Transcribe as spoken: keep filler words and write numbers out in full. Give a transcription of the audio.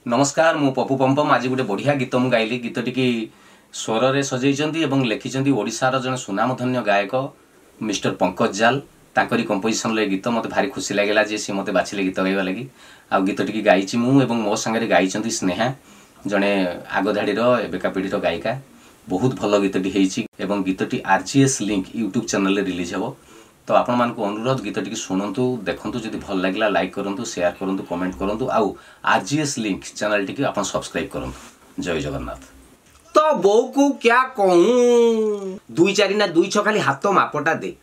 नमस्कार मु पप्पू पंपम आज गोटे बढ़िया गीत मु गाइली गीत टी स्वर रे सजैचंती एवं लिखिचंती ओडिशार जन सुनामधन्य गायक मिस्टर पंकज जाल तांकरी कंपोजिशन ले गीत मते भारी खुशी लागला जे सी मते बाछिले गीत गाइबा लागि आ गीत टी गाइची मु एवं मो संगे गाइचंती स्नेहा जने आगधाड़ी रो एबेका पीढ़ी रो गायिका बहुत भल गीत टी हेची एवं गीत टी आरजीएस लिंक यूट्यूब चैनल रे रिलीज हेबो तो आपण मान को अनुरोध गीत टी शुणु देखु जदि भल लगे लाइक करूँ शेयर करूँ कमेंट करूँ आउ आरजीएस लिंक चैनल टी आप सब्सक्राइब करूँ। जय जगन्नाथ। तो बो को क्या कहूं दुई चारि ना दुई छ खाली हाथ मापटा दे